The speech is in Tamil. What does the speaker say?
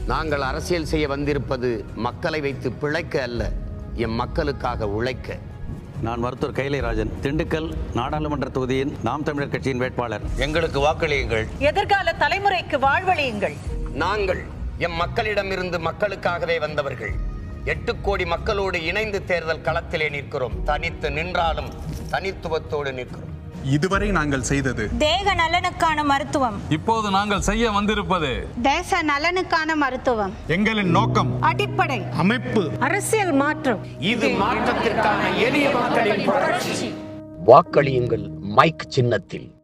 நாங்கள் அரசியல் செய்ய வந்திருப்பது மக்களை வைத்து பிழைக்க அல்ல, எம் மக்களுக்காக உழைக்க. நான் மருத்துவர் கைலைராஜன், திண்டுக்கல் நாடாளுமன்ற தொகுதியின் நாம் தமிழர் கட்சியின் வேட்பாளர். எங்களுக்கு வாக்களியுங்கள். எதிர்கால தலைமுறைக்கு வாழ்வளியுங்கள். நாங்கள் எம் மக்களிடமிருந்து மக்களுக்காகவே வந்தவர்கள். 8 கோடி மக்களோடு இணைந்து தேர்தல் களத்திலே நிற்கிறோம். தனித்து நின்றாலும் தனித்துவத்தோடு நிற்கிறோம். இதுவரை நாங்கள் செய்தது தேக நலனுக்கான மருத்துவம். இப்போது நாங்கள் செய்ய வந்திருப்பது தேச நலனுக்கான மருத்துவம். எங்களின் நோக்கம் அடிப்படை அமைப்பு, அரசியல் மாற்றம். இது மாற்றத்திற்கான எளிய மக்களின் புரட்சி. வாக்களியுங்கள் மைக் சின்னத்தில்.